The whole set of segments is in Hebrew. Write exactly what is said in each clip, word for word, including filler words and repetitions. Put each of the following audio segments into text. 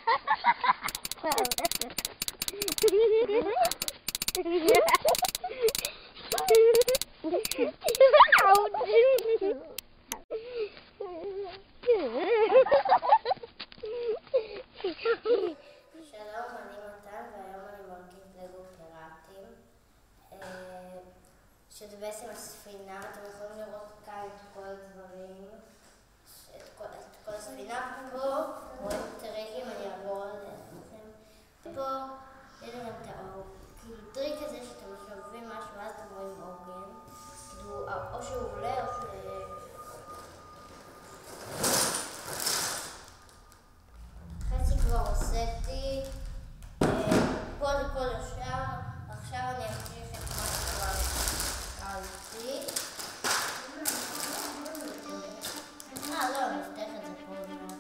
שלום, אני מתן והיום אני מרכיב לגו פיראטים, שזה בעצם הספינה. אתם יכולים לראות כאן את כל הדברים, את כל, את כל הספינה. פה רואים את הרגלים, אני אעבור עליכם. פה יש לכם את האור, כאילו טריק כזה שאתם משלבים משהו ואז אתם רואים עוגן, כאילו או שהוא עולה או שהוא... חצי כבר עשיתי, פה זה כל השאר. עכשיו אני אמשיך את מה שכבר עשיתי. אה, לא, אני אפתח את זה פה.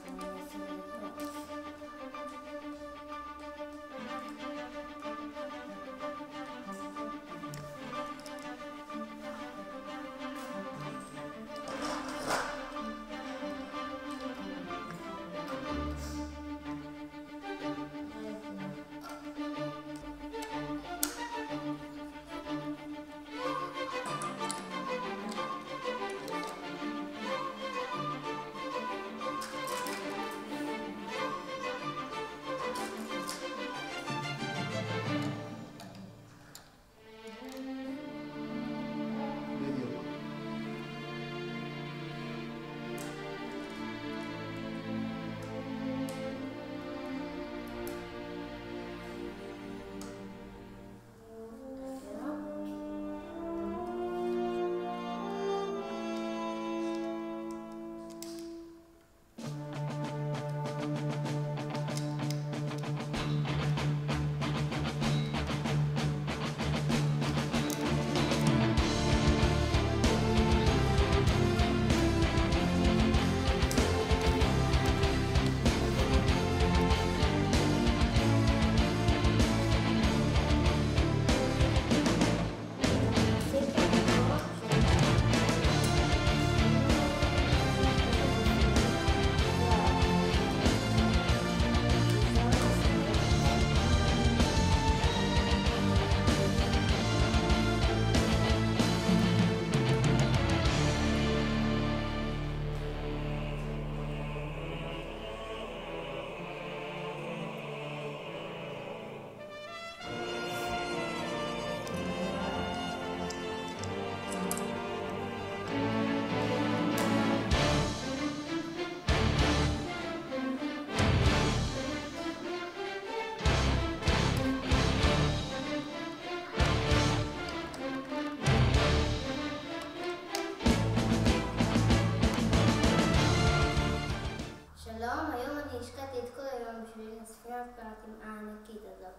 שלום, היום אני השקעתי את כל היום בשביל הספינת פיראטים הענקית הזאת.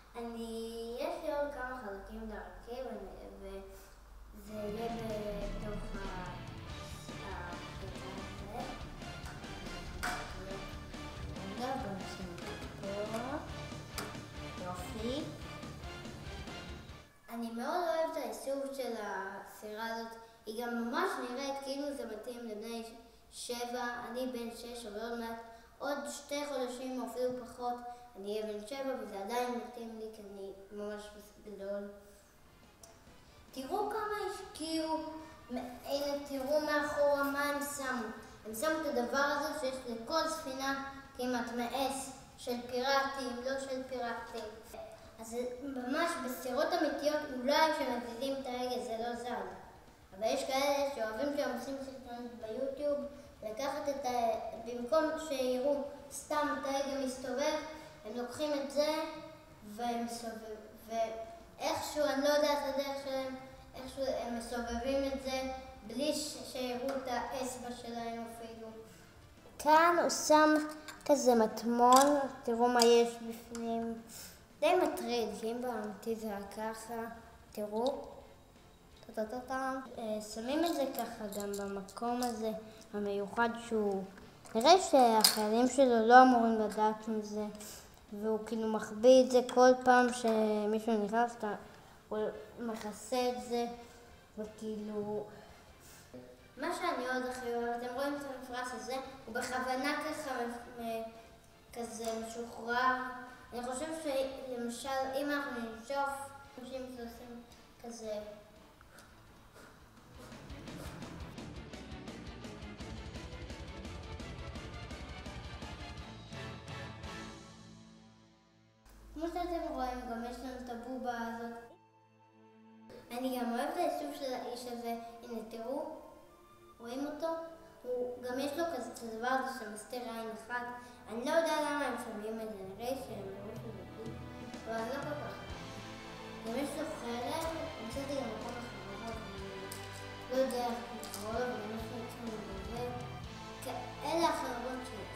אני, יש לי עוד כמה חלקים להרכיב, וזה יהיה בתוך הקטע הזה. רגע, בוא נשים פה. יופי. אני מאוד אוהבת את העיצוב של הסירה הזאת. היא גם ממש נראית כאילו זה מתאים לבני שבע. אני בן שש, אבל עוד מעט עוד שתי חודשים או אפילו פחות אני אהיה בן שבע, וזה עדיין מתאים לי כי אני ממש גדול. תראו כמה השקיעו. הנה, תראו מאחורה מה הם שמו. הם שמו את הדבר הזה שיש לכל ספינה כמעט מעץ של פיראטים, לא של פיראטים. אז ממש בסירות אמיתיות, אולי כשמזיזים את ההגה זה לא זז. אבל יש כאלה שאוהבים שהם עושים סרטונים ביוטיוב, לקחת את ה... במקום שיראו סתם את ההגה מסתובב, הם לוקחים את זה והם מסובבים. ואיכשהו, אני לא יודעת את הדרך שלהם, איכשהו הם מסובבים את זה בלי שיראו את האצבע שלהם אפילו. כאן הוא שם כזה מטמון, תראו מה יש בפנים. די מטריד, שאם באמיתי זה היה ככה, תראו. שמים את זה ככה גם במקום הזה המיוחד שהוא... נראה שהחיילים שלו לא אמורים לדעת מזה, והוא כאילו מחביא את זה כל פעם שמישהו נכנס, הוא מכסה את זה, וכאילו... מה שאני עוד הכי אוהבת, אתם רואים את המפרש הזה, הוא בכוונה ככה, כזה משוחרר. אני חושב שלמשל אם אנחנו ננשוף, אנשים שעושים כזה כמו שאתם רואים, גם יש לנו את הבובה הזאת. אני גם אוהבת את העיצוב של האיש הזה. הנה, תראו, רואים אותו? הוא גם יש לו כזה את הדבר הזה שמסתיר עין אחת. אני לא יודע למה הם שומעים את זה, נראה שהם לא שומעים, אבל אני לא כל כך. גם יש לו חלק, אני חושבת גם בכל כך רבות, לא יודע איך לקרוא לו, אבל יש לו עצמו לבלבל. כאלה החרבות שלי.